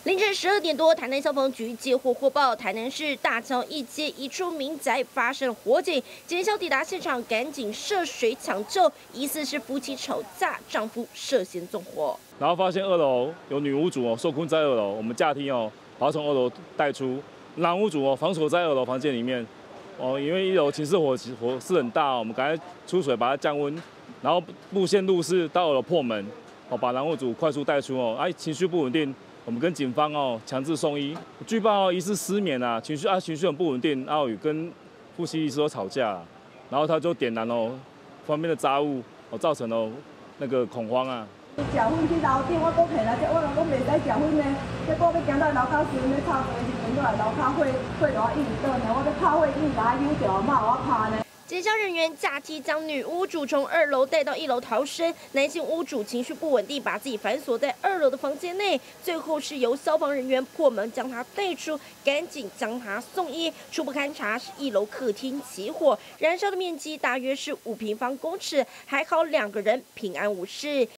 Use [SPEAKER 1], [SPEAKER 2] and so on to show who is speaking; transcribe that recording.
[SPEAKER 1] 凌晨12点多，台南消防局接获获报，台南市大桥一街一处民宅发生火警，警消抵达现场，赶紧涉水抢救，疑似是夫妻吵架，丈夫涉嫌纵火。
[SPEAKER 2] 然后发现2楼有女屋主受困在2楼，我们驾梯把她从2楼带出，男屋主防锁在2楼房间里面。因为1楼寝室火势很大，我们赶快出水把它降温，然后路线路是到2楼破门，把男屋主快速带出情绪不稳定。 我们跟警方强制送医，据报疑似失眠情绪很不稳定，跟夫妻疑似有吵架，然后他就点燃方面的杂物，造成了那个恐慌啊。
[SPEAKER 3] 食薰去楼顶，我搁下来，我若讲袂使食薰呢，结果要行到楼骹时阵，要拍飞时阵，我来楼骹火就一直倒呢，我要拍火一直把它扭掉，嘛我拍呢。
[SPEAKER 1] 警消人员驾梯将女屋主从2楼带到1楼逃生，男性屋主情绪不稳定，把自己反锁在2楼的房间内，最后是由消防人员破门将他带出，赶紧将他送医。初步勘查是1楼客厅起火，燃烧的面积大约是5平方公尺，还好2个人平安无事。